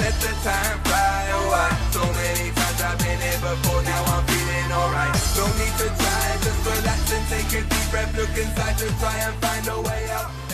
let the time fly away. So many times I've been here before, now I'm feeling alright. No need to try, just relax and take a deep breath. Look inside to try and find a way out.